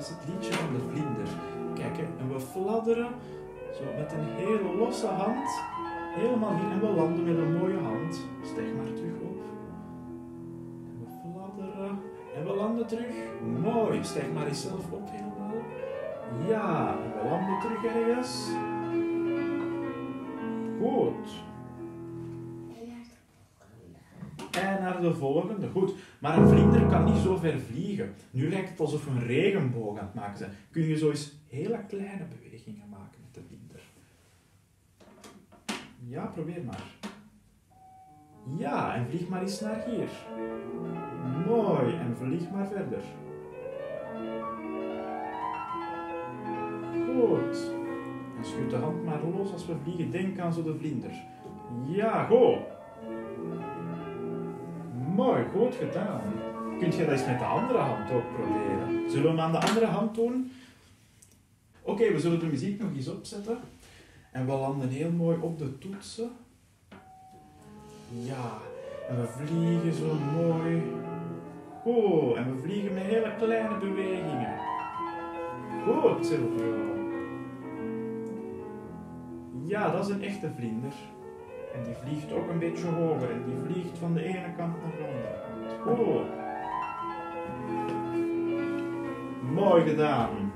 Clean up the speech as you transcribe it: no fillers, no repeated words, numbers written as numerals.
Dat is het liedje van de vlinder. Kijk, hè, en we fladderen zo met een hele losse hand. Helemaal hier. En we landen met een mooie hand. Stijg maar terug op. En we fladderen. En we landen terug. Mooi. Stijg maar eens zelf op helemaal. Ja. En we landen terug ergens. Goed. En naar de volgende. Goed. Maar een vlinder kan niet zo ver vliegen. Nu lijkt het alsof we een regenboog aan het maken zijn. Kun je zo eens hele kleine bewegingen maken met de vlinder. Ja, probeer maar. Ja, en vlieg maar eens naar hier. Mooi. En vlieg maar verder. Goed. En schud de hand maar los als we vliegen. Denk aan zo de vlinder. Ja, go. Mooi, goed gedaan. Kunt je dat eens met de andere hand ook proberen? Zullen we hem aan de andere hand doen? Oké, we zullen de muziek nog eens opzetten. En we landen heel mooi op de toetsen. Ja, en we vliegen zo mooi. Goed, en we vliegen met hele kleine bewegingen. Goed, Silvio. Ja, dat is een echte vlinder. En die vliegt ook een beetje hoger. En die vliegt van de ene kant naar de andere kant. Goed. Mooi gedaan.